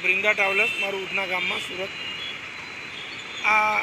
Brinda travellers, મારું ઉધના ગામમાં સુરત। આ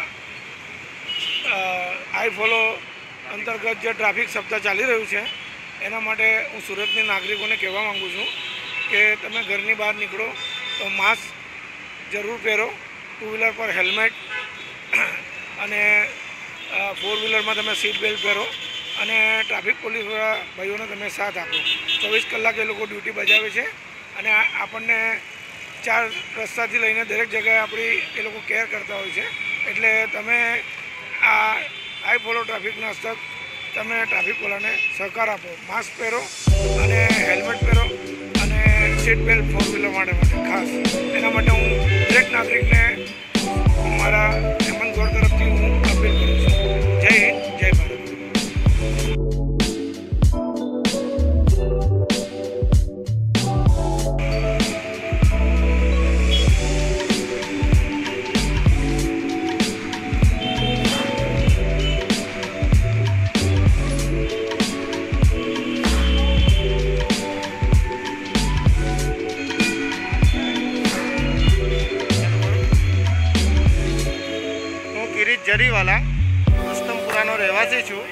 આઈ ફોલો અંતર્ગત જે ટ્રાફિક સપ્તાહ ચાલી રહ્યું છે એના માટે હું સુરતની નાગરિકોને કહેવા માગું છું કે તમે ઘરની બહાર નીકળો તો માસ્ક જરૂર પહેરો, 2 વ્હીલર પર હેલ્મેટ અને 4 વ્હીલરમાં તમે સીટ બેલ્ટ પહેરો અને ટ્રાફિક પોલીસવાળા ભાઈઓને તમે સાથ આપો। 24 કલાક એ લોકો ડ્યુટી બજાવે છે અને આપણને 4 રસ્તાથી લઈને દરેક જગ્યાએ આપણી એ લોકો કેર કરતા હોય છે। એટલે તમે આ આઈ ફોલો ટ્રાફિકના હસ્તક તમે ટ્રાફિકવાળાને સહકાર આપો, માસ્ક પહેરો અને હેલ્મેટ પહેરો અને સીટ બેલ્ટ 4 વ્હીલર માટે ખાસ એના માટે હું દરેક નાગરિકને મારા હેમંત ગોર તરફથી હું અપીલ કરું છું। જય હિન્દ, જય ભારત। જરીવાલા રુસ્તમપુરાનો રહેવાસી છું।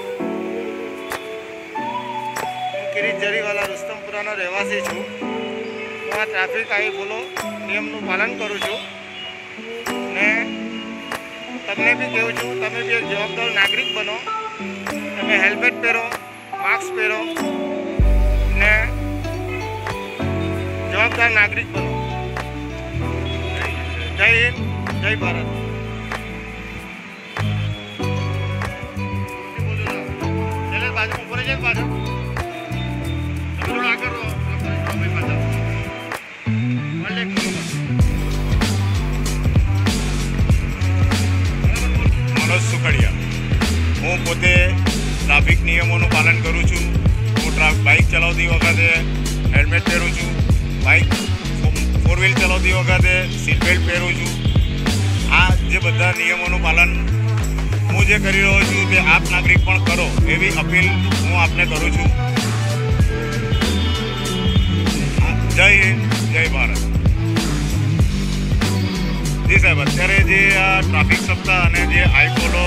હું કિરીટ જરીવાલા રુસ્તમપુરાનો રહેવાસી છું। હું આ ટ્રાફિક આઈ ફોલો નિયમનું પાલન કરું છું ને તમને બી કહું છું, તમે બી એક જવાબદાર નાગરિક બનો। તમે હેલ્મેટ પહેરો, માસ્ક પહેરો ને જવાબદાર નાગરિક બનો। જય હિન્દ, જય ભારત। મનોજ સુખડિયા। હું પોતે ટ્રાફિક નિયમોનું પાલન કરું છું। હું બાઇક ચલાવતી વખતે હેલ્મેટ પહેરું છું, 4 વ્હીલ ચલાવતી વખતે સીટ બેલ્ટ પહેરું છું। આ જે બધા નિયમોનું પાલન હું જે કરી રહ્યો છું તે આપ નાગરિક પણ કરો એવી અપીલ હું આપને કરું છું। જય હિન્દ, જય ભારત। જી સાહેબ, અત્યારે જે આ ટ્રાફિક સપ્તાહ અને જે આઈ ફોલો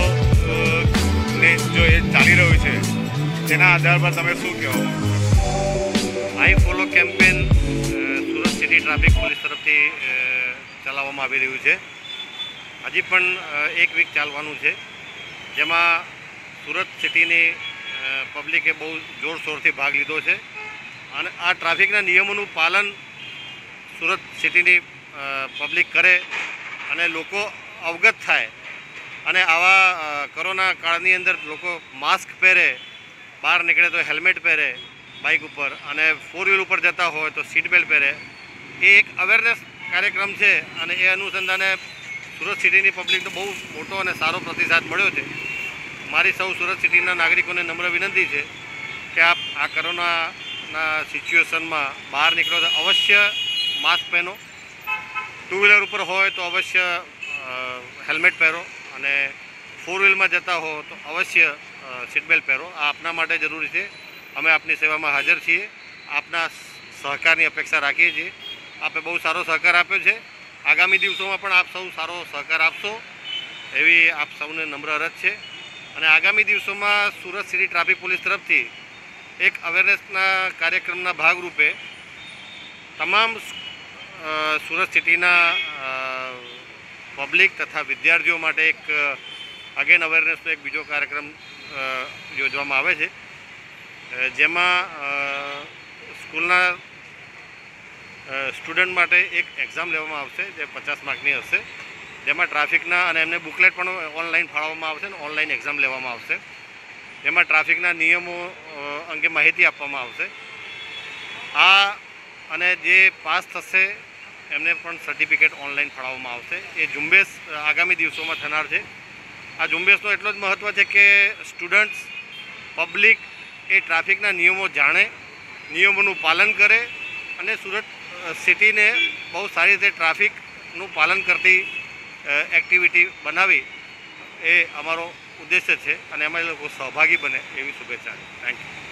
ને જો એ ચાલી રહ્યું છે તેના આધાર પર તમે શું કહો? I follow campaign Surat city traffic police તરફથી ચલાવવામાં આવી રહ્યું છે। હજી પણ 1 વીક ચાલવાનું છે, જેમાં સુરત સિટીની પબ્લિકે બહુ જોરશોરથી ભાગ લીધો છે અને આ ટ્રાફિકના નિયમોનું પાલન સુરત સિટીની પબ્લિક કરે અને લોકો અવગત થાય અને આવા કોરોના કાળની અંદર લોકો માસ્ક પહેરે, બહાર નીકળે તો હેલ્મેટ પહેરે બાઇક ઉપર અને 4 વ્હીલ ઉપર જતા હોય તો સીટ બેલ્ટ પહેરે। એ એક અવેરનેસ કાર્યક્રમ છે અને એ અનુસંધાને સુરત સિટીની પબ્લિકનો બહુ મોટો અને સારો પ્રતિસાદ મળ્યો છે। મારી સૌ સુરત સિટીના નાગરિકોને નમ્ર વિનંતી છે કે આપ આ કોરોનાના સિચ્યુએશનમાં બહાર નીકળો તો અવશ્ય માસ્ક પહેરો, 2 વ્હીલર ઉપર હોય તો અવશ્ય હેલ્મેટ પહેરો અને 4 વ્હીલમાં જતા હો તો અવશ્ય સીટ બેલ્ટ પહેરો। આ આપના માટે જરૂરી છે। અમે આપની સેવામાં હાજર છીએ, આપના સહકારની અપેક્ષા રાખીએ છીએ। આપે બહુ સારો સહકાર આપ્યો છે, આગામી દિવસોમાં પણ આપ સૌ સારો સહકાર આપશો એવી આપ સૌને નમ્ર અરજ છે। અને આગામી દિવસોમાં સુરત સિટી ટ્રાફિક પોલીસ તરફથી એક અવેરનેસના કાર્યક્રમના ભાગરૂપે તમામ સુરત સિટીના પબ્લિક તથા વિદ્યાર્થીઓ માટે એક અગેન અવેરનેસનો એક બીજો કાર્યક્રમ યોજવામાં આવે છે, જેમાં સ્કૂલના સ્ટુડન્ટ માટે એક એક્ઝામ લેવામાં આવશે જે 50 માર્કની હશે, જેમાં ટ્રાફિકના અને એમને બુકલેટ પણ ઓનલાઈન ફાળવવામાં આવશે અને ઓનલાઈન એક્ઝામ લેવામાં આવશે, જેમાં ટ્રાફિકના નિયમો અંગે માહિતી આપવામાં આવશે। આ અને જે પાસ થશે એમને પણ સર્ટિફિકેટ ઓનલાઈન ફાળવવામાં આવશે। એ ઝુંબેશ આગામી દિવસોમાં થનાર છે। આ ઝુંબેશનો એટલો જ મહત્ત્વ છે કે સ્ટુડન્ટ્સ પબ્લિક એ ટ્રાફિકના નિયમો જાણે, નિયમોનું પાલન કરે અને સુરત સિટીને બહુ સારી રીતે ટ્રાફિકનું પાલન કરતી એક્ટિવિટી બનાવી એ અમારો ઉદ્દેશ્ય છે અને એમાં એ લોકો સહભાગી બને એવી શુભેચ્છા છે। Thank you.